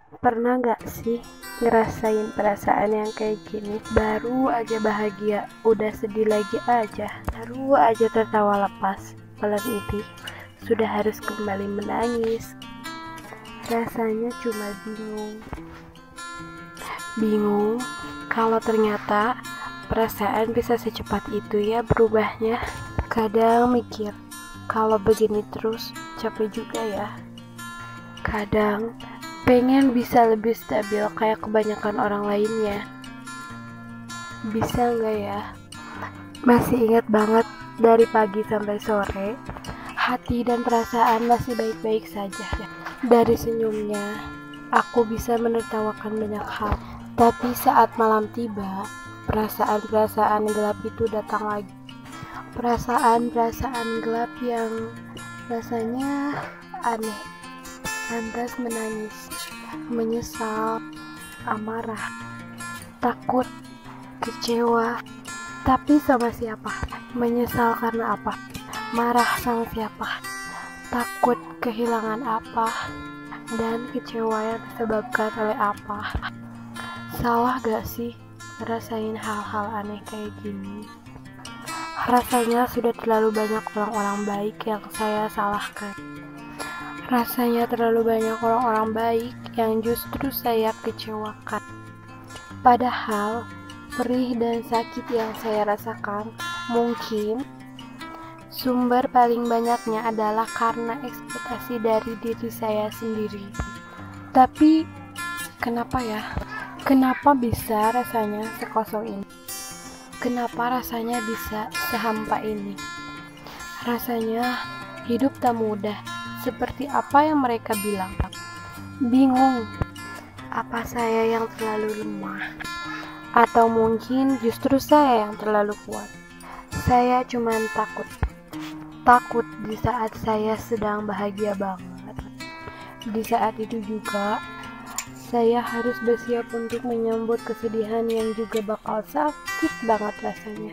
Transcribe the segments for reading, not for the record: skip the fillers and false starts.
Pernah gak sih ngerasain perasaan yang kayak gini? Baru aja bahagia, udah sedih lagi aja. Baru aja tertawa lepas, malam ini sudah harus kembali menangis. Rasanya cuma bingung. Bingung kalau ternyata perasaan bisa secepat itu ya berubahnya. Kadang mikir, kalau begini terus capek juga ya. Kadang pengen bisa lebih stabil kayak kebanyakan orang lainnya. Bisa nggak ya? Masih ingat banget dari pagi sampai sore, hati dan perasaan masih baik-baik saja. Dari senyumnya, aku bisa menertawakan banyak hal. Tapi saat malam tiba, perasaan-perasaan gelap itu datang lagi. Perasaan-perasaan gelap yang rasanya aneh, lantas menangis, menyesal, amarah, takut, kecewa. Tapi sama siapa? Menyesal karena apa? Marah sama siapa? Takut kehilangan apa? Dan kecewa yang disebabkan oleh apa? Salah gak sih ngerasain hal-hal aneh kayak gini? Rasanya sudah terlalu banyak orang-orang baik yang saya salahkan. Rasanya terlalu banyak orang-orang baik yang justru saya kecewakan. Padahal perih dan sakit yang saya rasakan mungkin sumber paling banyaknya adalah karena ekspektasi dari diri saya sendiri. Tapi kenapa ya? Kenapa bisa rasanya sekosong ini? Kenapa rasanya bisa sehampa ini? Rasanya hidup tak mudah, seperti apa yang mereka bilang. Bingung, apa saya yang terlalu lemah? Atau mungkin justru saya yang terlalu kuat? Saya cuma takut di saat saya sedang bahagia banget. Di saat itu juga saya harus bersiap untuk menyambut kesedihan yang juga bakal sakit banget rasanya.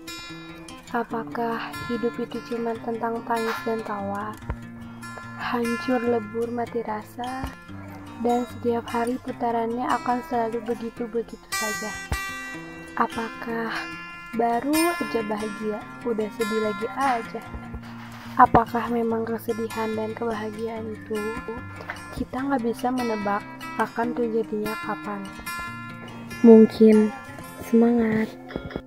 Apakah hidup itu cuma tentang tangis dan tawa? Hancur lebur mati rasa, dan setiap hari putarannya akan selalu begitu-begitu saja. Apakah baru aja bahagia, udah sedih lagi aja? Apakah memang kesedihan dan kebahagiaan itu kita nggak bisa menebak akan terjadinya kapan? Mungkin. Semangat!